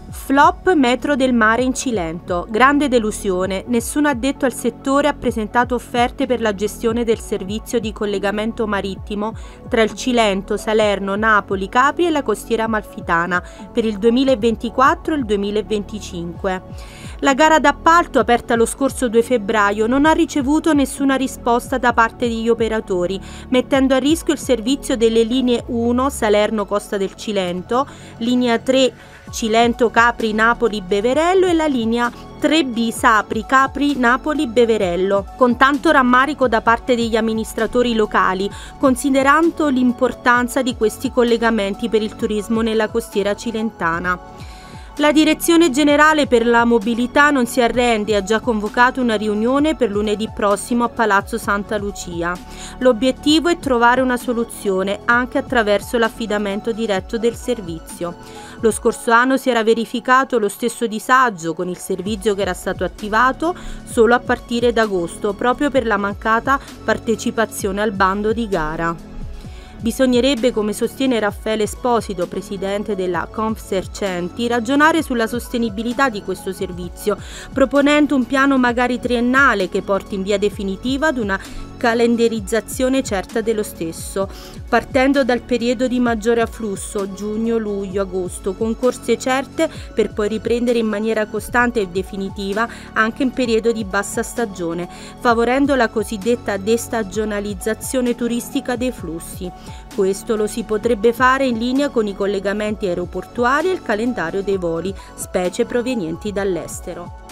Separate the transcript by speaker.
Speaker 1: Flop metro del mare in Cilento. Grande delusione. Nessun addetto al settore ha presentato offerte per la gestione del servizio di collegamento marittimo tra il Cilento, Salerno, Napoli, Capri e la costiera amalfitana per il 2024 e il 2025. La gara d'appalto, aperta lo scorso 2 febbraio, non ha ricevuto nessuna risposta da parte degli operatori, mettendo a rischio il servizio delle linee 1 Salerno-Costa del Cilento, linea 3 Cilento-Capri-Napoli-Beverello e la linea 3B Sapri-Capri-Napoli-Beverello, con tanto rammarico da parte degli amministratori locali, considerando l'importanza di questi collegamenti per il turismo nella costiera cilentana. La Direzione Generale per la Mobilità non si arrende e ha già convocato una riunione per lunedì prossimo a Palazzo Santa Lucia. L'obiettivo è trovare una soluzione anche attraverso l'affidamento diretto del servizio. Lo scorso anno si era verificato lo stesso disagio con il servizio che era stato attivato solo a partire da agosto, proprio per la mancata partecipazione al bando di gara. Bisognerebbe, come sostiene Raffaele Esposito, presidente della Confsercenti, ragionare sulla sostenibilità di questo servizio, proponendo un piano magari triennale che porti in via definitiva ad una calendarizzazione certa dello stesso, partendo dal periodo di maggiore afflusso, giugno, luglio, agosto, con corse certe per poi riprendere in maniera costante e definitiva anche in periodo di bassa stagione, favorendo la cosiddetta destagionalizzazione turistica dei flussi. Questo lo si potrebbe fare in linea con i collegamenti aeroportuali e il calendario dei voli, specie provenienti dall'estero.